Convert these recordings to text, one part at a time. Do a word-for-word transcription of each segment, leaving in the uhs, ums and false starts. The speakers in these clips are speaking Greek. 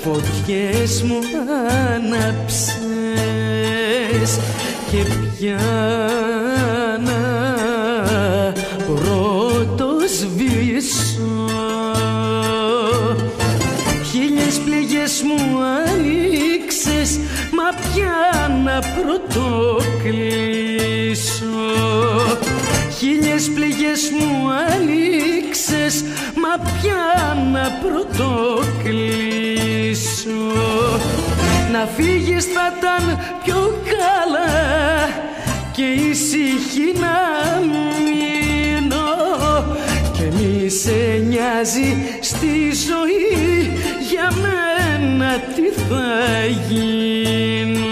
φωτιές μου άναψες και πια να πρωτοσβήσω. Χίλιες πληγές μου ανοίξες, μα πια να πρωτοκλείσω. Χίλιες πληγές μου ανοίξες, μα πια να πρωτοκλείσω. Να φύγεις θα ήταν πιο καλά και ησυχή να μείνω, και μη σε νοιάζει στη ζωή για μένα τι θα γίνω.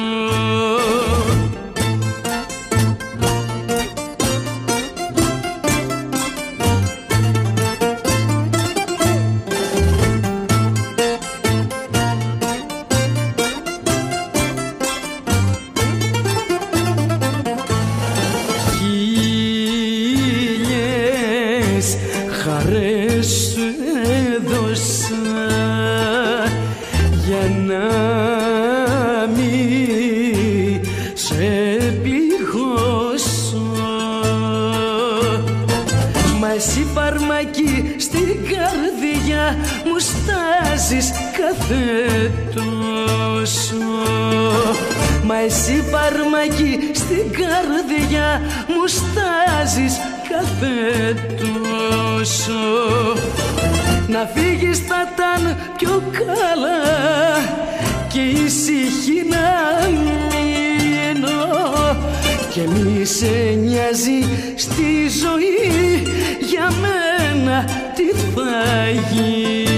Χαρές σου έδωσα για να μην σε πληγώσω, μα εσύ φαρμακή στην καρδιά μου στάζεις κάθε τόσο. Μα εσύ φαρμακή στην καρδιά μου στάζεις κάθε τόσο. Να φύγεις θα ήταν πιο καλά και ησυχή να μείνω, και μη σε νοιάζει στη ζωή για μένα τι θα γίνει.